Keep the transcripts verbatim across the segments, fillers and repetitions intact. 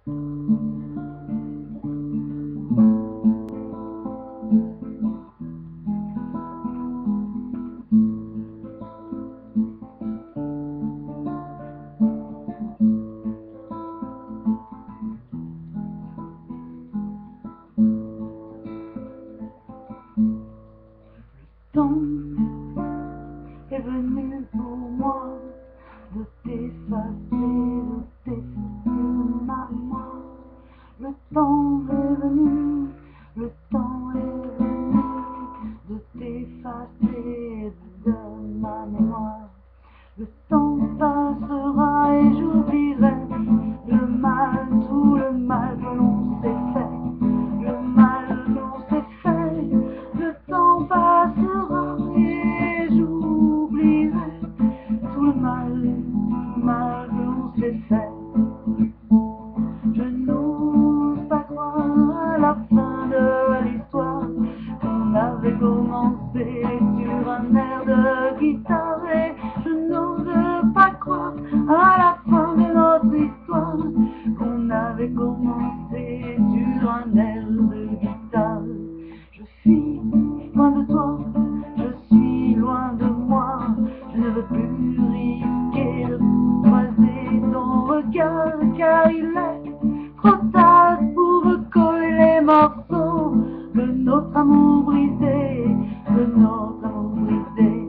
temps est venu pour moi de t'effacer, de t'effacer ma mémoire. Le temps est venu, le temps est venu de t'effacer de ma mémoire. Le temps passera et j'oublierai le mal, tout le mal que l'on s'est fait, le mal que l'on s'est fait. Le temps passera et j'oublierai tout le mal, le mal que l'on s'est fait. Je n'ose pas croire à la fin de l'histoire qu'on avait commencé sur un air de guitare, et je n'ose pas croire à la fin de notre histoire qu'on avait commencé sur un air de guitare. Je suis loin de toi, je suis loin de moi, je ne veux plus risquer de croiser ton regard, car il est trop tard pour recoller les morceaux de notre amour brisé, de notre amour brisé.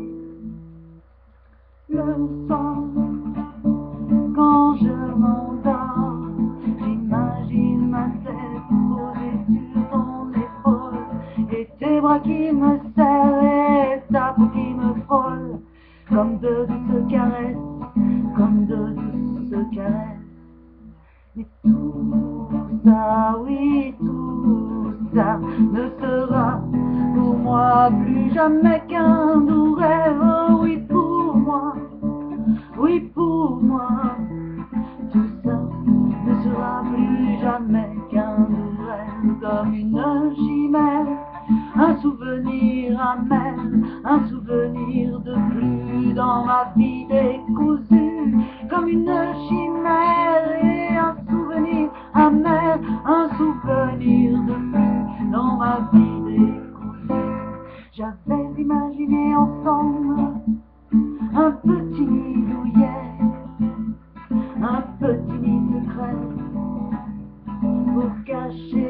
Le soir, quand je m'endors, j'imagine ma tête posée sur ton épaule, et tes bras qui me serrent et ta peau qui me frôle, comme de douces caresses, comme de douces caresses. Mais tout ça, oui, tout ça ne sera pour moi plus jamais qu'un doux rêve. Oh, oui, pour moi, oui, pour moi, tout ça ne sera plus jamais qu'un doux rêve, comme une chimère, un souvenir amer, un souvenir de plus dans ma vie décousue, comme une chimère et un souvenir amer, un souvenir de plus dans ma vie décousue. J'avais imaginé ensemble un petit douillet, un petit nid secret pour cacher